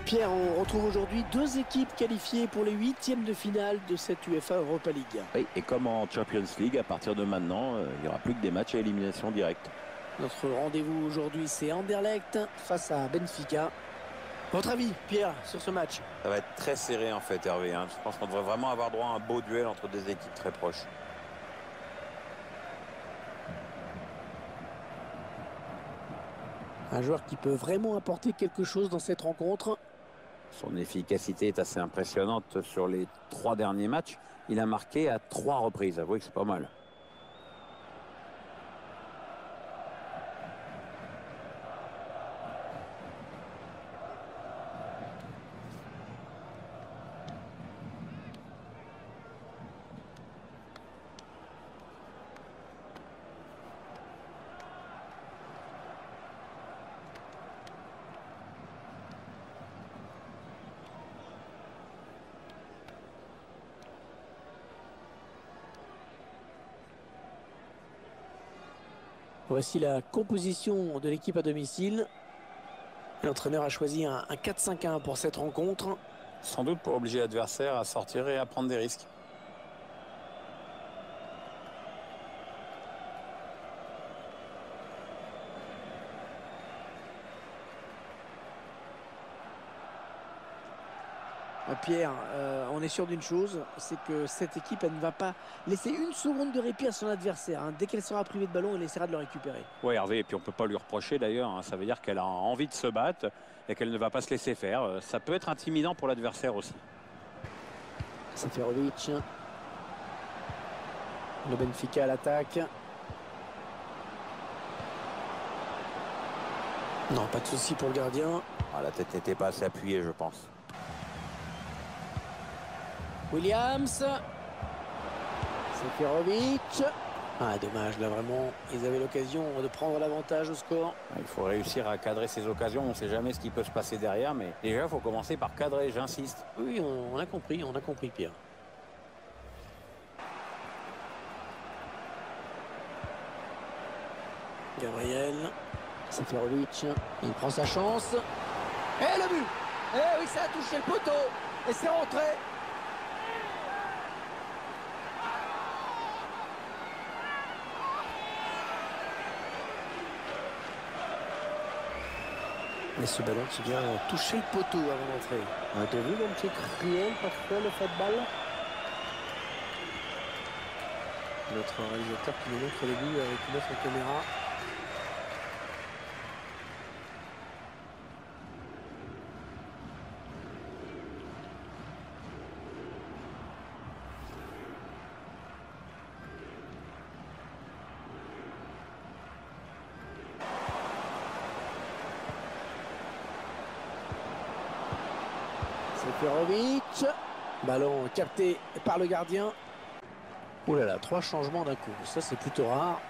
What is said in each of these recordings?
Pierre, on retrouve aujourd'hui deux équipes qualifiées pour les huitièmes de finale de cette UEFA Europa League. Oui, et comme en Champions League, à partir de maintenant, il n'y aura plus que des matchs à élimination directe. Notre rendez-vous aujourd'hui, c'est Anderlecht face à Benfica. Votre avis, Pierre, sur ce match? Ça va être très serré en fait, Hervé. Je pense qu'on devrait vraiment avoir droit à un beau duel entre deux équipes très proches. Un joueur qui peut vraiment apporter quelque chose dans cette rencontre. Son efficacité est assez impressionnante sur les 3 derniers matchs. Il a marqué à 3 reprises. Avouez que c'est pas mal. Voici la composition de l'équipe à domicile. L'entraîneur a choisi un 4-5-1 pour cette rencontre. Sans doute pour obliger l'adversaire à sortir et à prendre des risques. Pierre, on est sûr d'une chose, c'est que cette équipe, elle ne va pas laisser une seconde de répit à son adversaire. Dès qu'elle sera privée de ballon, elle essaiera de le récupérer. Oui, Hervé, et puis on ne peut pas lui reprocher d'ailleurs. Ça veut dire qu'elle a envie de se battre et qu'elle ne va pas se laisser faire. Ça peut être intimidant pour l'adversaire aussi. Seferovic. Le Benfica à l'attaque. Non, pas de souci pour le gardien. Ah, la tête n'était pas assez appuyée, je pense. Williams. Seferovic. Ah, dommage, là vraiment, ils avaient l'occasion de prendre l'avantage au score. Il faut réussir à cadrer ces occasions. On ne sait jamais ce qui peut se passer derrière, mais déjà, il faut commencer par cadrer, j'insiste. Oui, on a compris, Pierre. Gabriel. Seferovic, il prend sa chance. Et le but! Eh oui, ça a touché le poteau. Et c'est rentré. Mais ce ballon qui vient toucher le poteau avant d'entrer. T'as vu le petit criel parfois le fait de balle? Notre réalisateur qui nous montre le but avec une autre caméra. Seferovic, ballon capté par le gardien. Oh là là, 3 changements d'un coup, ça c'est plutôt rare.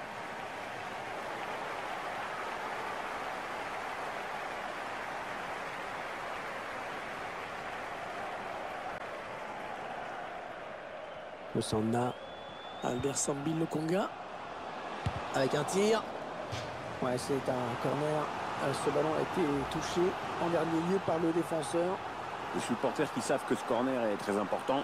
Osanna, Albert Sambil Lokonga, avec un tir. Ouais, c'est un corner. Ce ballon a été touché en dernier lieu par le défenseur. Les supporters qui savent que ce corner est très important.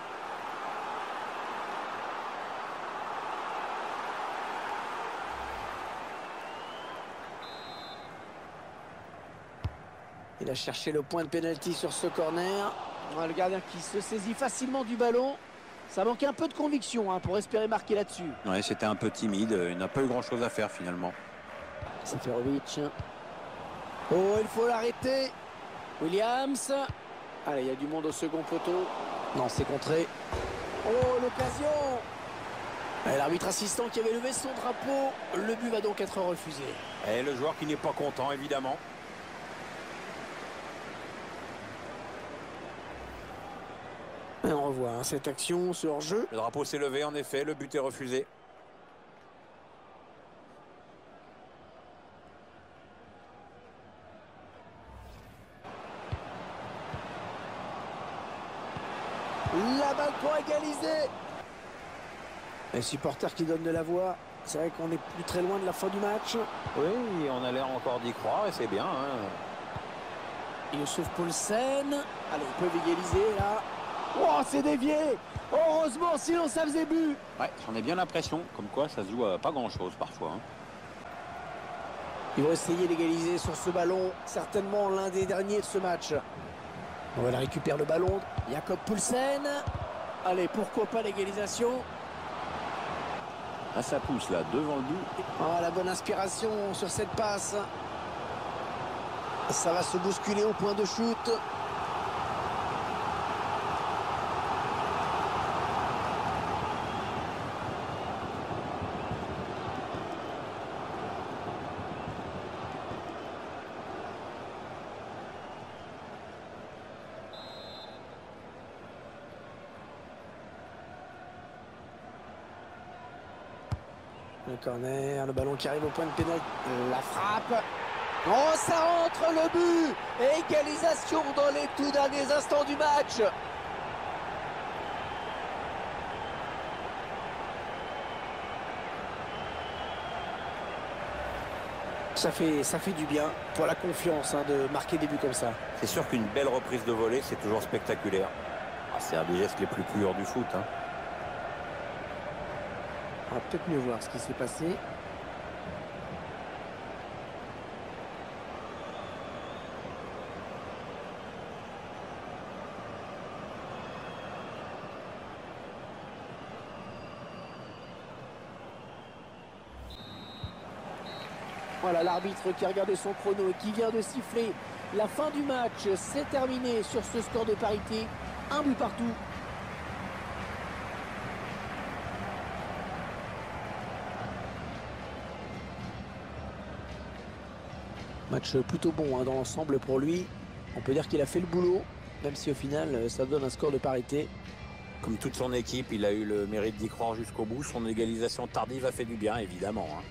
Il a cherché le point de pénalty sur ce corner. Le gardien qui se saisit facilement du ballon. Ça manquait un peu de conviction pour espérer marquer là-dessus. Ouais, c'était un peu timide. Il n'a pas eu grand-chose à faire finalement. Seferovic. Oh, il faut l'arrêter. Williams. Allez, il y a du monde au second poteau. Non, c'est contré. Oh, l'occasion. L'arbitre assistant qui avait levé son drapeau. Le but va donc être refusé. Et le joueur qui n'est pas content, évidemment. Et on revoit cette action sur jeu. Le drapeau s'est levé, en effet. Le but est refusé. La balle pour égaliser. Les supporters qui donnent de la voix. C'est vrai qu'on n'est plus très loin de la fin du match. Oui, on a l'air encore d'y croire et c'est bien. Youssouf Poulsen. Allez, ils peuvent égaliser là. Oh, c'est dévié. Heureusement, sinon ça faisait but. Ouais, j'en ai bien l'impression, comme quoi ça se joue à pas grand-chose parfois. Hein. Ils vont essayer d'égaliser sur ce ballon. Certainement l'un des derniers de ce match. Voilà, récupère le ballon. Jakob Poulsen. Allez, pourquoi pas l'égalisation. Ah, ça pousse là, devant le but. Oh, la bonne inspiration sur cette passe. Ça va se bousculer au point de shoot. Le corner, le ballon qui arrive au point de pénal. La frappe. Oh, ça rentre, le but. Égalisation dans les tout derniers instants du match. Ça fait du bien pour la confiance de marquer des buts comme ça. C'est sûr qu'une belle reprise de volée, c'est toujours spectaculaire. Ah, c'est un des gestes les plus purs du foot. Hein. On va peut-être mieux voir ce qui s'est passé. Voilà l'arbitre qui a regardé son chrono et qui vient de siffler la fin du match. C'est terminé sur ce score de parité. Un but partout. Match plutôt bon dans l'ensemble pour lui. On peut dire qu'il a fait le boulot, même si au final ça donne un score de parité. Comme toute son équipe, il a eu le mérite d'y croire jusqu'au bout. Son égalisation tardive a fait du bien, évidemment. Hein.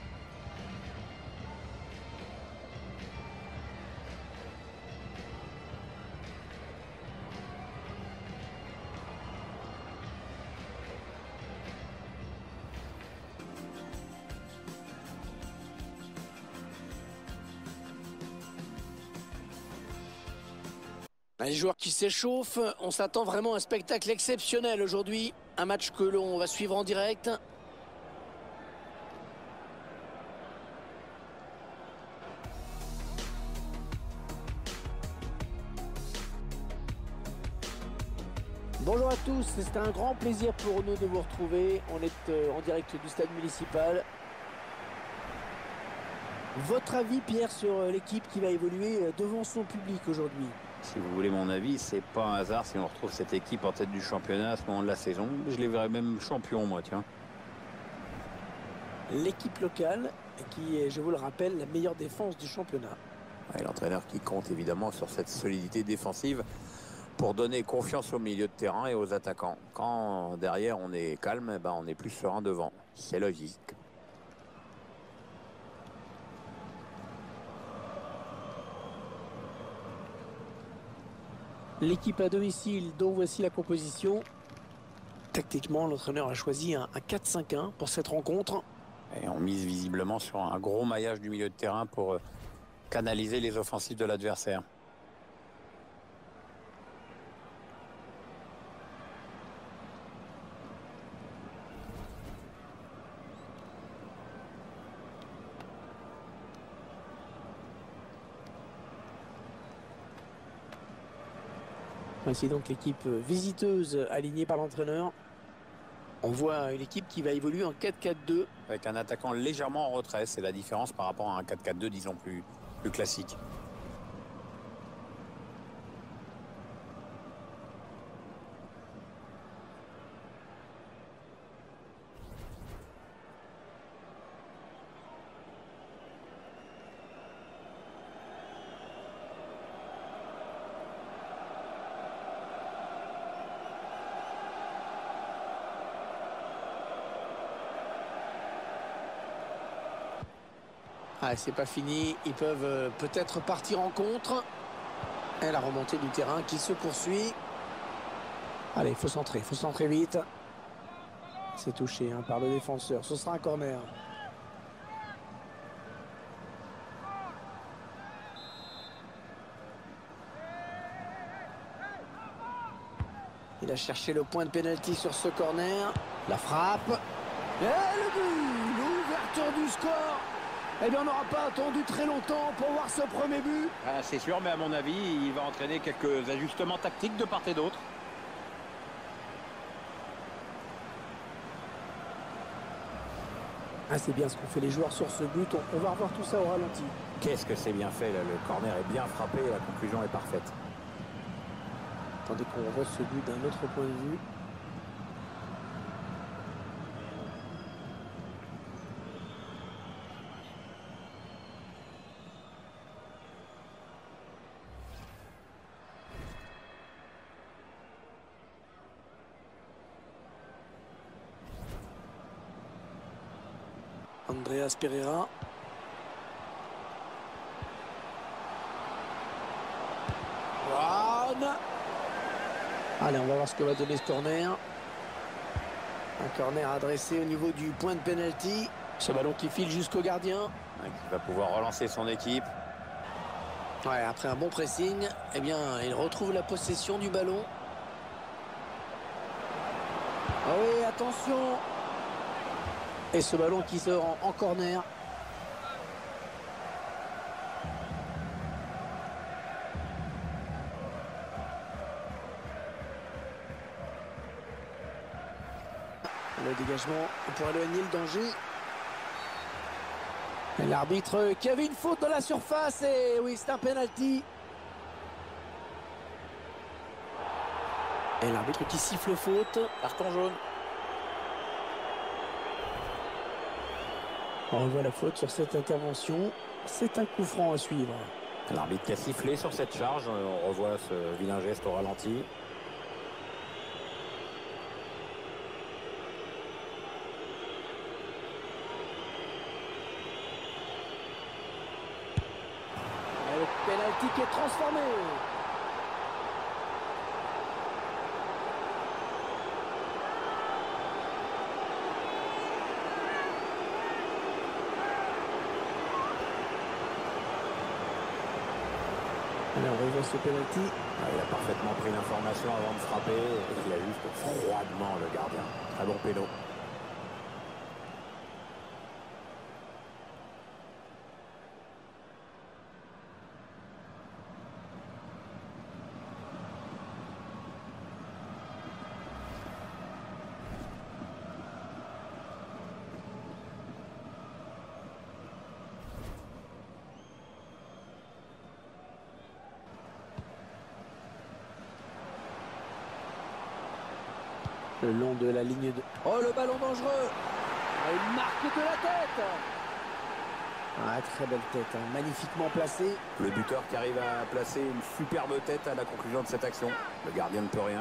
Les joueurs qui s'échauffent, on s'attend vraiment à un spectacle exceptionnel aujourd'hui. Un match que l'on va suivre en direct. Bonjour à tous, c'est un grand plaisir pour nous de vous retrouver. On est en direct du stade municipal. Votre avis, Pierre, sur l'équipe qui va évoluer devant son public aujourd'hui? Si vous voulez mon avis, c'est pas un hasard si on retrouve cette équipe en tête du championnat à ce moment de la saison. Je les verrais même champions, moi, tiens. L'équipe locale qui est, je vous le rappelle, la meilleure défense du championnat. Ouais, l'entraîneur qui compte évidemment sur cette solidité défensive pour donner confiance au milieu de terrain et aux attaquants. Quand derrière on est calme, ben on est plus serein devant. C'est logique. L'équipe à domicile, dont voici la composition. Tactiquement, l'entraîneur a choisi un 4-5-1 pour cette rencontre. Et on mise visiblement sur un gros maillage du milieu de terrain pour canaliser les offensives de l'adversaire. Voici donc l'équipe visiteuse alignée par l'entraîneur. On voit une équipe qui va évoluer en 4-4-2. Avec un attaquant légèrement en retrait, c'est la différence par rapport à un 4-4-2, disons, plus classique. Ah, c'est pas fini, ils peuvent peut-être partir en contre. Et la remontée du terrain qui se poursuit. Allez, il faut centrer vite. C'est touché par le défenseur, ce sera un corner. Il a cherché le point de pénalty sur ce corner. La frappe. Et le but, l'ouverture du score. Eh bien, on n'aura pas attendu très longtemps pour voir ce premier but. Ah, c'est sûr, mais à mon avis, il va entraîner quelques ajustements tactiques de part et d'autre. Ah, c'est bien ce qu'ont fait les joueurs sur ce but. On va revoir tout ça au ralenti. Qu'est-ce que c'est bien fait là. Le corner est bien frappé et la conclusion est parfaite. Attendez qu'on revoie ce but d'un autre point de vue. Andreas Pereira. Brown. Allez, on va voir ce que va donner ce corner. Un corner adressé au niveau du point de pénalty. Ce ballon qui file jusqu'au gardien. Il va pouvoir relancer son équipe. Ouais, après un bon pressing, eh bien, il retrouve la possession du ballon. Ah oui, attention. Et ce ballon qui sort en corner. Le dégagement pour éloigner le danger. L'arbitre qui avait une faute dans la surface. Et oui, c'est un penalty. Et l'arbitre qui siffle faute. Carton jaune. On revoit la faute sur cette intervention. C'est un coup franc à suivre. L'arbitre qui a sifflé sur cette charge. On revoit ce vilain geste au ralenti. Et le penalty qui est transformé. Allez, on revoit ce penalty. Il a parfaitement pris l'information avant de frapper. Et il a juste froidement le gardien. Très bon péno. Le long de la ligne de... Oh, le ballon dangereux. Une marque de la tête. Ah, très belle tête, hein. Magnifiquement placée. Le buteur qui arrive à placer une superbe tête à la conclusion de cette action. Le gardien ne peut rien.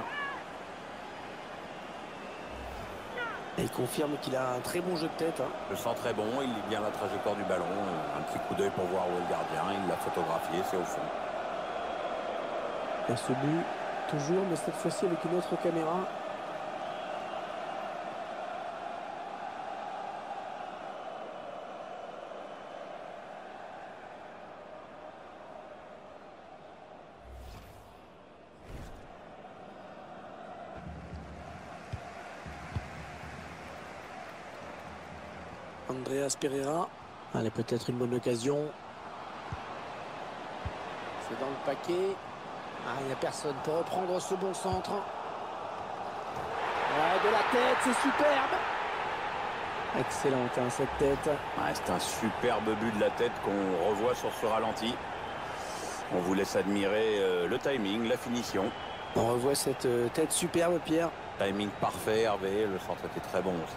Et il confirme qu'il a un très bon jeu de tête, hein. Le sent très bon, il lit bien la trajectoire du ballon. Un petit coup d'œil pour voir où est le gardien. Il l'a photographié, c'est au fond. Et ce but, toujours, mais cette fois-ci avec une autre caméra. Andreas Pereira. Allez, peut-être une bonne occasion. C'est dans le paquet. Ah, il n'y a personne pour reprendre ce bon centre. Ouais, de la tête, c'est superbe. Excellente, hein, cette tête. Ouais, c'est un superbe but de la tête qu'on revoit sur ce ralenti. On vous laisse admirer le timing, la finition. On revoit cette tête superbe, Pierre. Timing parfait, Hervé. Le centre était très bon aussi.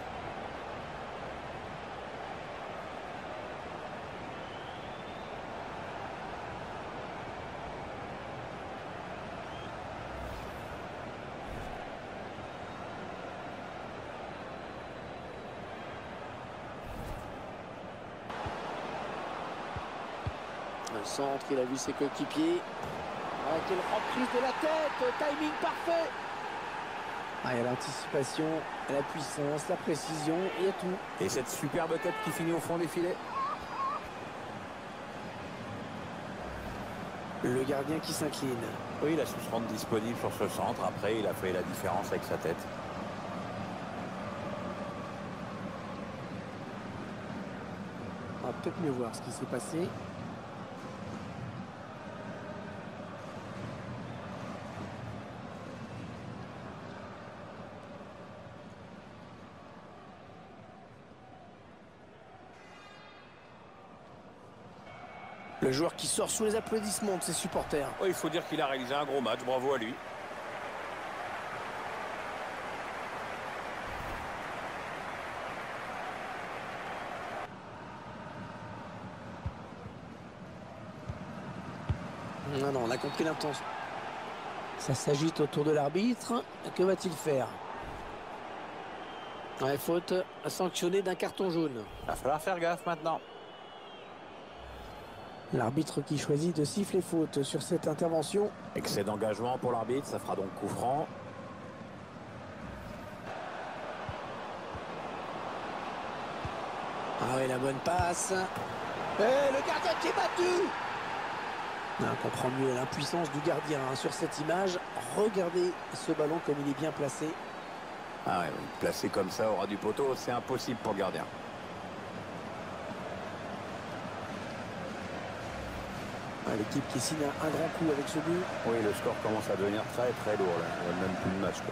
Un centre, il a vu ses coéquipiers. Ah, quelle reprise de la tête, timing parfait. Ah, il y a l'anticipation, la puissance, la précision, il y a tout. Et cette superbe tête qui finit au fond des filets. Le gardien qui s'incline. Oui, il a su se rendre disponible sur ce centre. Après, il a fait la différence avec sa tête. On va peut-être mieux voir ce qui s'est passé. Le joueur qui sort sous les applaudissements de ses supporters. Oui, il faut dire qu'il a réalisé un gros match. Bravo à lui. Non, non, on a compris l'intention. Ça s'agite autour de l'arbitre. Que va-t-il faire? Ouais, faute sanctionnée d'un carton jaune. Il va falloir faire gaffe maintenant. L'arbitre qui choisit de siffler faute sur cette intervention. Excès d'engagement pour l'arbitre, ça fera donc coup franc. Ah oui, la bonne passe. Et le gardien qui est battu. On comprend mieux l'impuissance du gardien hein, sur cette image. Regardez ce ballon comme il est bien placé. Ah ouais, placé comme ça au ras du poteau, c'est impossible pour le gardien. L'équipe qui signe un grand coup avec ce but. Oui, le score commence à devenir très très lourd. Là. Il n'y a même plus de match. Quoi.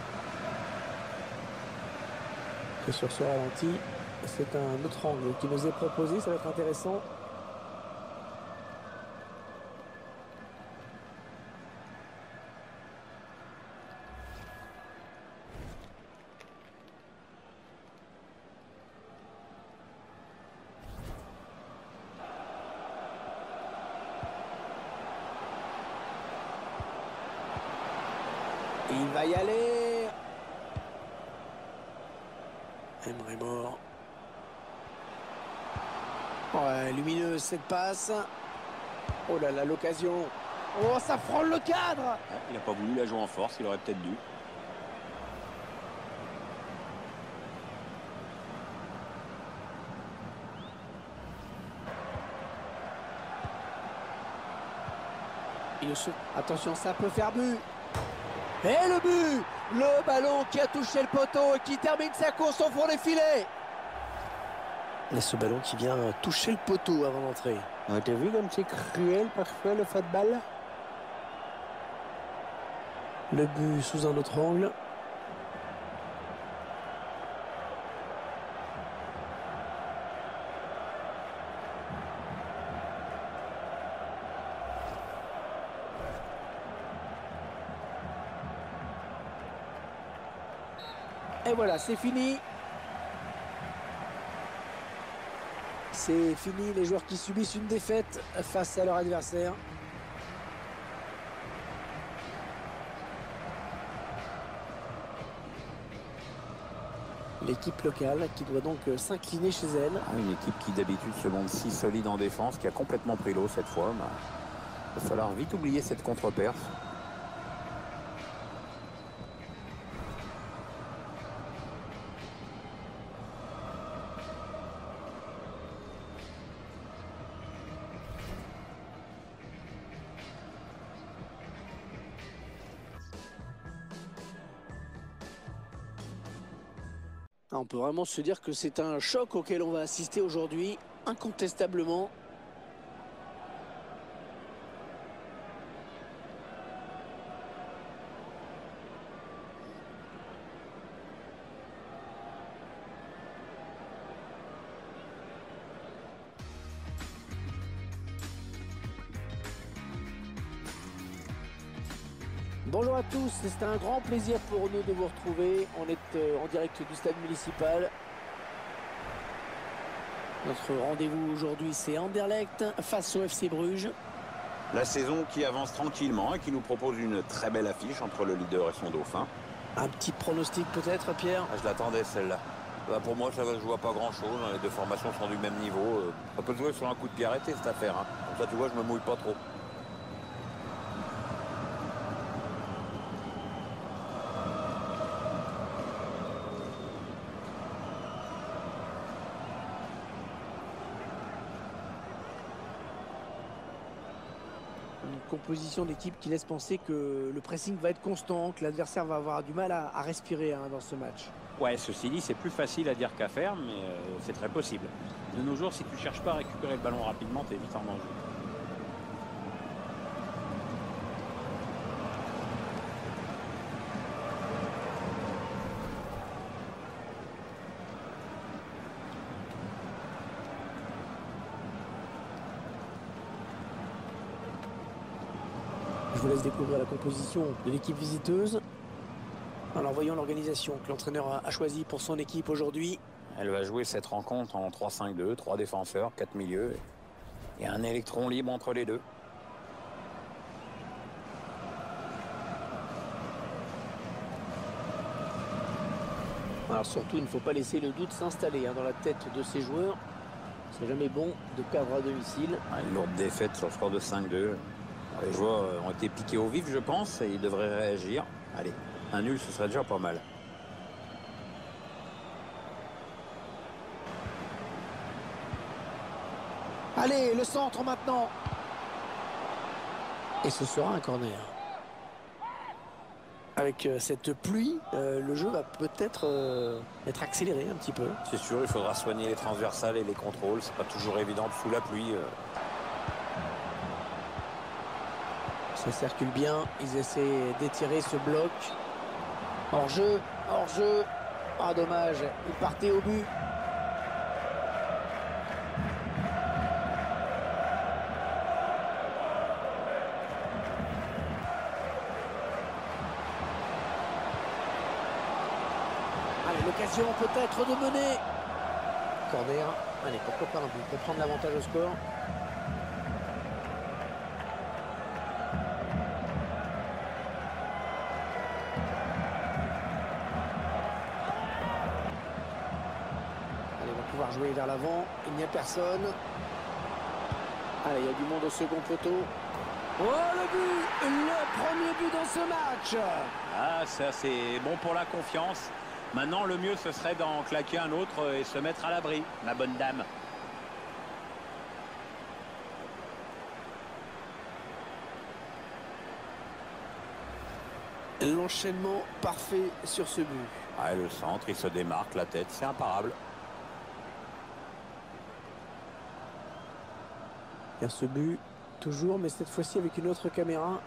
Et sur ce ralenti, c'est un autre angle qui nous est proposé. Ça va être intéressant. Il va y aller. Emery mort. Ouais, lumineuse cette passe. Oh là là, l'occasion. Oh, ça frôle le cadre. Il n'a pas voulu la jouer en force, il aurait peut-être dû. Attention, ça peut faire but. Et le but! Le ballon qui a touché le poteau et qui termine sa course au fond des filets. Et ce ballon qui vient toucher le poteau avant d'entrer. T'as vu comme c'est cruel parfois le football? Le but sous un autre angle. Et voilà, c'est fini. C'est fini, les joueurs qui subissent une défaite face à leur adversaire. L'équipe locale qui doit donc s'incliner chez elle. Une équipe qui d'habitude se montre si solide en défense, qui a complètement pris l'eau cette fois. Il va falloir vite oublier cette contre-perf. On peut vraiment se dire que c'est un choc auquel on va assister aujourd'hui, incontestablement. Bonjour à tous, c'est un grand plaisir pour nous de vous retrouver. On est en direct du stade municipal. Notre rendez-vous aujourd'hui, c'est Anderlecht face au FC Bruges. La saison qui avance tranquillement et qui nous propose une très belle affiche entre le leader et son dauphin. Un petit pronostic peut-être, Pierre? Je l'attendais celle-là. Pour moi, ça va se jouer à pas grand-chose. Les deux formations sont du même niveau. Ça peut se jouer sur un coup de pied arrêté cette affaire. Comme ça, tu vois, je me mouille pas trop. Une composition d'équipe qui laisse penser que le pressing va être constant, que l'adversaire va avoir du mal à respirer dans ce match. Ouais, ceci dit, c'est plus facile à dire qu'à faire, mais c'est très possible. De nos jours, si tu ne cherches pas à récupérer le ballon rapidement, tu es vite en danger. Je vous laisse découvrir la composition de l'équipe visiteuse. Alors voyons l'organisation que l'entraîneur a choisie pour son équipe aujourd'hui. Elle va jouer cette rencontre en 3-5-2, 3 défenseurs, 4 milieux et un électron libre entre les deux. Alors surtout, il ne faut pas laisser le doute s'installer dans la tête de ces joueurs. C'est jamais bon de perdre à domicile. Une lourde défaite sur le score de 5-2. Les joueurs ont été piqués au vif, je pense, et ils devraient réagir. Allez, un nul, ce serait déjà pas mal. Allez, le centre maintenant. Et ce sera un corner. Avec cette pluie, le jeu va peut-être être accéléré un petit peu. C'est sûr, il faudra soigner les transversales et les contrôles. C'est pas toujours évident sous la pluie. Ça circule bien. Ils essaient d'étirer ce bloc. Hors-jeu, hors-jeu. Ah, dommage. Il partait au but. Allez, l'occasion peut-être de mener. Corner. Allez, pourquoi pas un but pour prendre l'avantage au score. Pouvoir jouer vers l'avant, il n'y a personne. Allez, il y a du monde au second poteau. Oh, le but! Le premier but dans ce match! Ah, ça c'est bon pour la confiance. Maintenant, le mieux, ce serait d'en claquer un autre et se mettre à l'abri, ma bonne dame. L'enchaînement parfait sur ce but. Ah, le centre, il se démarque, la tête, c'est imparable. Il y a ce but, toujours, mais cette fois-ci avec une autre caméra.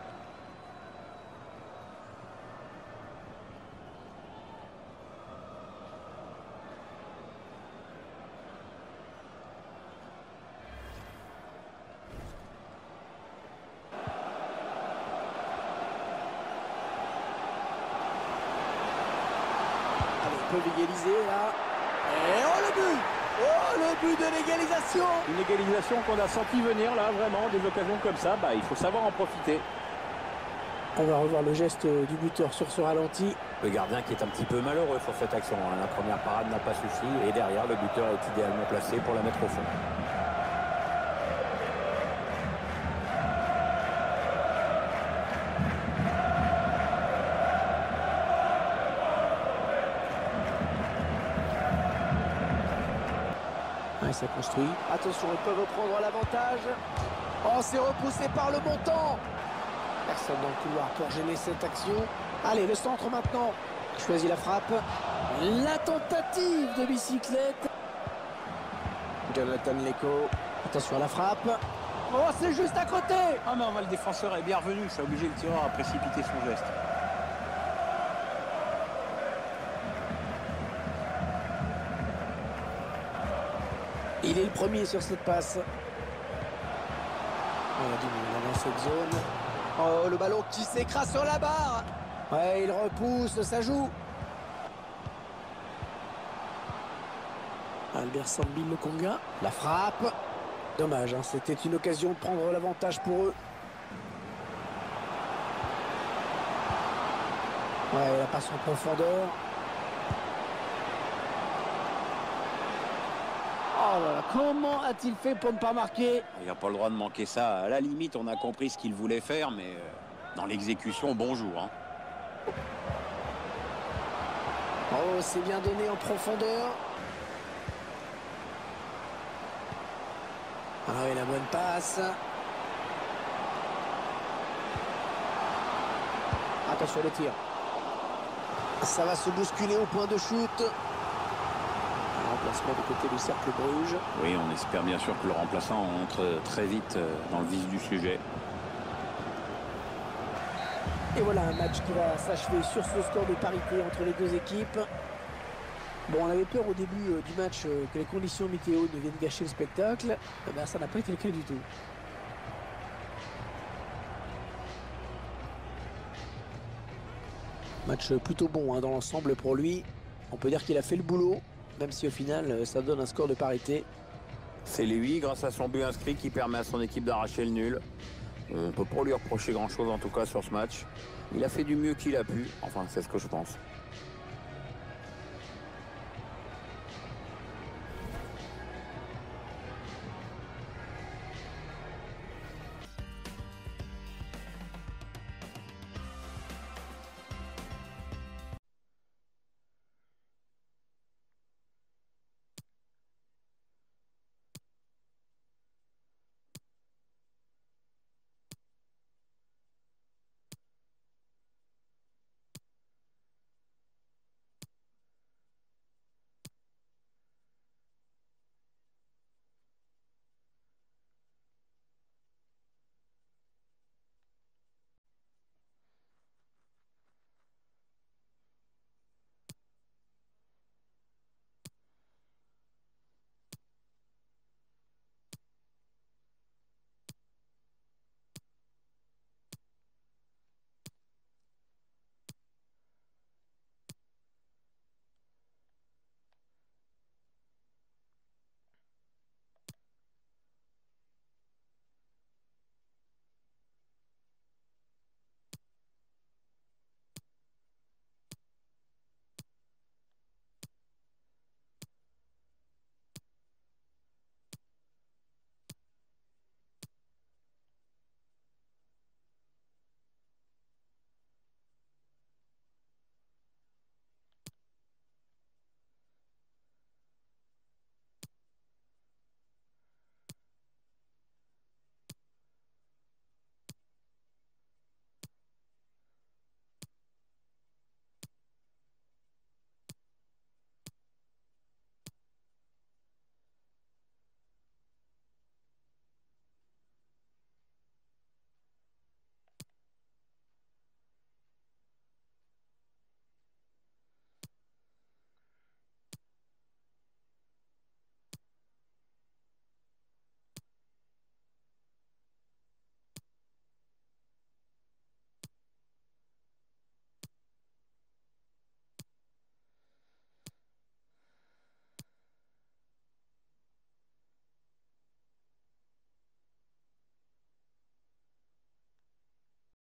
Allez, ils peuvent égaliser là. Et oh, le but! Oh, le but de l'égalisation! Une égalisation qu'on a senti venir là, vraiment, des occasions comme ça, il faut savoir en profiter. On va revoir le geste du buteur sur ce ralenti. Le gardien qui est un petit peu malheureux sur cette action. La première parade n'a pas suffi et derrière, le buteur est idéalement placé pour la mettre au fond. Ça construit. Attention, ils peuvent reprendre l'avantage. Oh, c'est repoussé par le montant. Personne dans le couloir pour gêner cette action. Allez, le centre maintenant. Il choisit la frappe. La tentative de bicyclette. Jonathan Leko. Attention à la frappe. Oh, c'est juste à côté. Ah non, le défenseur est bien revenu. C'est obligé le tireur à précipiter son geste. Il est le premier sur cette passe. On a du monde dans cette zone. Oh, le ballon qui s'écrase sur la barre. Ouais, il repousse, ça joue. Albert Sambil Lokonga. La frappe. Dommage, c'était une occasion de prendre l'avantage pour eux. Ouais, la passe en profondeur. Oh là là, comment a-t-il fait pour ne pas marquer? Il n'a pas le droit de manquer ça. À la limite, on a compris ce qu'il voulait faire, mais dans l'exécution, bonjour. Oh, c'est bien donné en profondeur. Ah oui, la bonne passe. Attention le tir. Ça va se bousculer au point de shoot. Remplacement du côté du cercle Bruges. Oui, on espère bien sûr que le remplaçant entre très vite dans le vif du sujet. Et voilà un match qui va s'achever sur ce score de parité entre les deux équipes. Bon, on avait peur au début du match que les conditions météo ne viennent gâcher le spectacle. Eh ben, ça n'a pas été le cas du tout. Match plutôt bon hein, dans l'ensemble pour lui. On peut dire qu'il a fait le boulot, même si au final ça donne un score de parité. C'est lui, grâce à son but inscrit, qui permet à son équipe d'arracher le nul. On ne peut pas lui reprocher grand-chose en tout cas sur ce match. Il a fait du mieux qu'il a pu. Enfin, c'est ce que je pense.